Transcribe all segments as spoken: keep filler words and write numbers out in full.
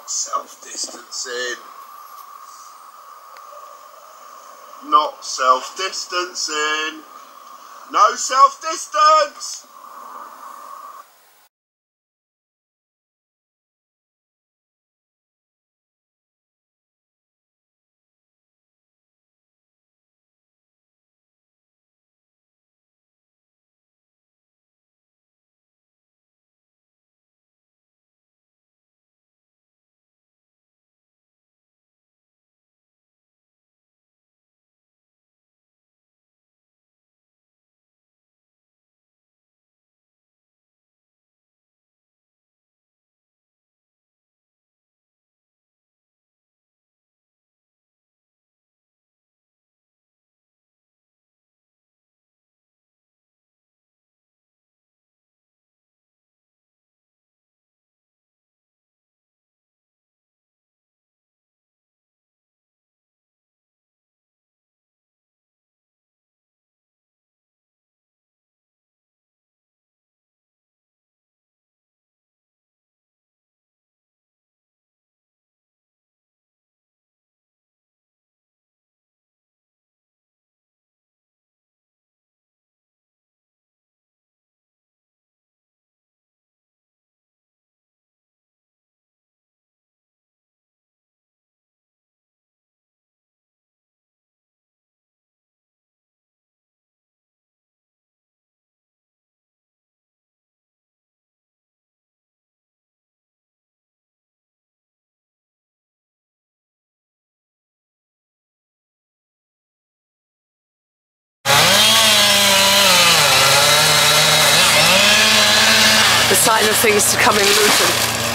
Not self-distancing. Not self-distancing. No self-distance! The sign of things to come in Luton.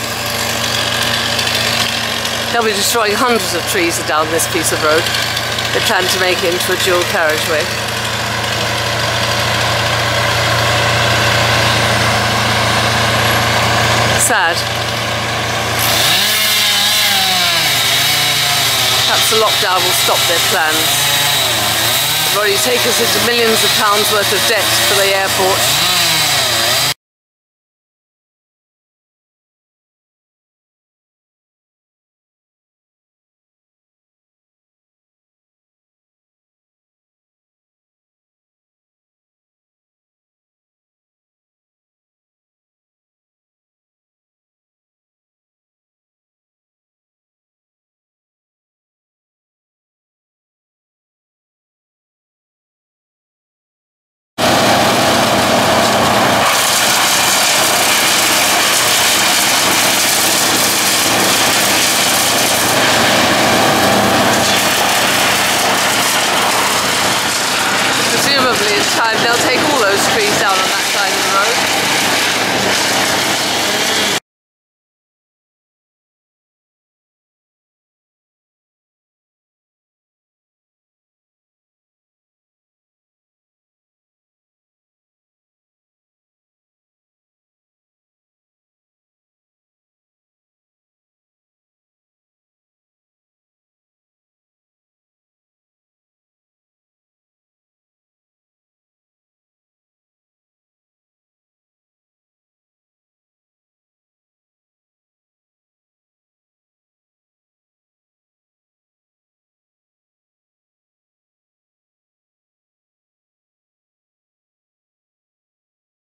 They'll be destroying hundreds of trees down this piece of road. They plan to make it into a dual carriageway. Sad. Perhaps the lockdown will stop their plans. They've already taken us into millions of pounds worth of debt for the airport.